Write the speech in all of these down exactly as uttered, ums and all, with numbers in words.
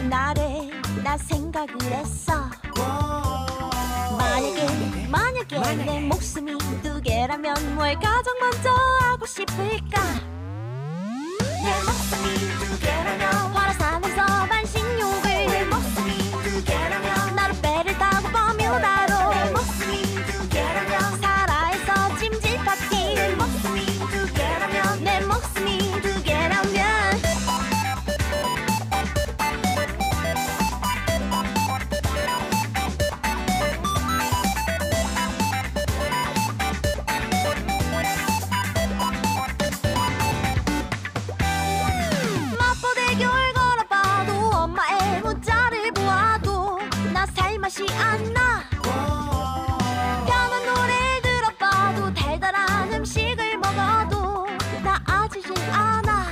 나를 나 생각을 했어. 만약에 만약에, 만약에 내 목숨이 두 개라면 뭘 가장 먼저 하고 싶을까? 내 목숨이 두 개라면 화라산에서 반신욕을, 내 목숨이 두 개라면 나를 배를 타고 버뮤다로, 내 목숨이 두 개라면 사라에서 찜질 파티, 내 목숨이 두 개라면 내 목숨이 두 개라면 맛이 안 나. 편한 노래 들어봐도 달달한 음식을 먹어도 나아지질 않아.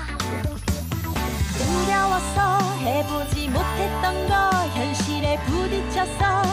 두려웠어 해보지 못했던 거 현실에 부딪혔어.